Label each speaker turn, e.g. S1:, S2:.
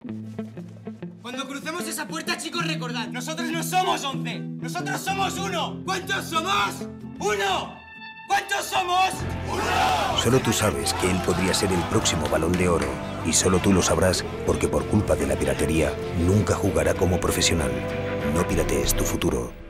S1: Cuando crucemos esa puerta, chicos, recordad, nosotros no somos 11, nosotros somos 1. ¿Cuántos somos? ¡1! ¿Cuántos somos? ¡1!
S2: Solo tú sabes que él podría ser el próximo Balón de Oro. Y solo tú lo sabrás porque por culpa de la piratería nunca jugará como profesional. No piratees tu futuro.